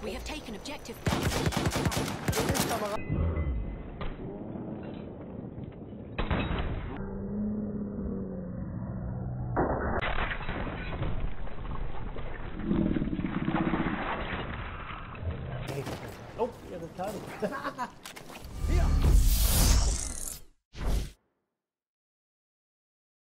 We have taken objective. Oh, ja, das kann. Hier!